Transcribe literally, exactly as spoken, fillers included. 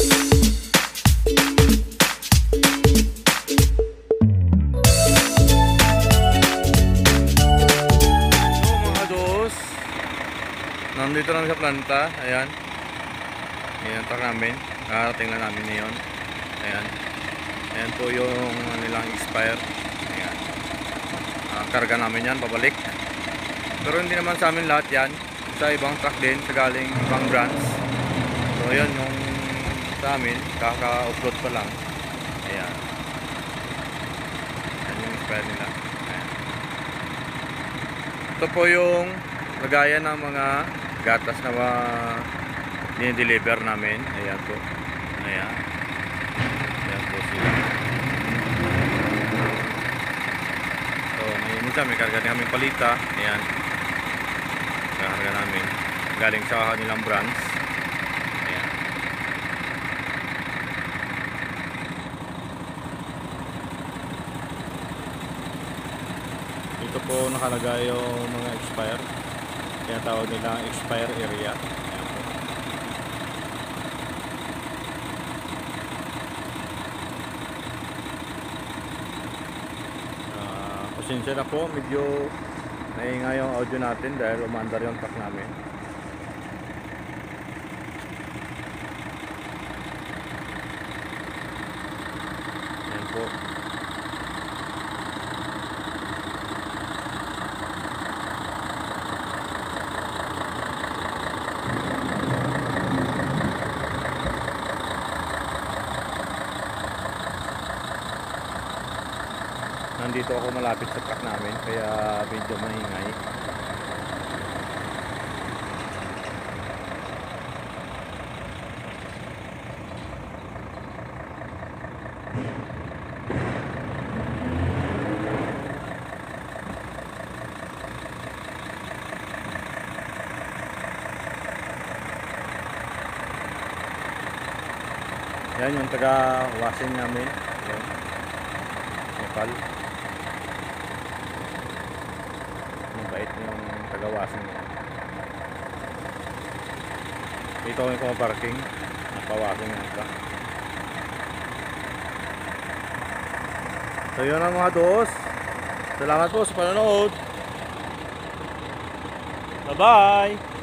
Nandito lang sa planta, ayan. Ayan ang truck namin. Nakarating lang namin ngayon. Ayan. Ayan po yung nilang expire. Ayan. Uh, karga namin yan, pabalik. Pero hindi naman sa amin lahat yan. Sa ibang truck din, sa galing ibang branch. So ayan yung sa amin, kaka-upload pa lang. Ayan. Ayan yung expire nila. Ayan. Ito po yung lagayan ng mga gatas na uh, dinideliver namin. Ayan po. Ayan. Ayan po sila. So, ngayon minsan may karga din kami palita. Ayan. Karga namin. Galing sa kanilang branch. Ayan. Dito po nakalagay yung mga expire. Kaya tawag nila expire area. Ayan po. Uh, pasensya na po, medyo naingay yung audio natin dahil umandar yung truck namin. Ayan po. Nandito ako malapit sa truck namin kaya medyo maingay. Yan yung taga-washing namin. Yan. Nepal. Mabait yung taga-washing niya. Dito ko yung parking. Napa-washing nga ito. So yun ang mga dos. Salamat po sa panonood. Bye bye.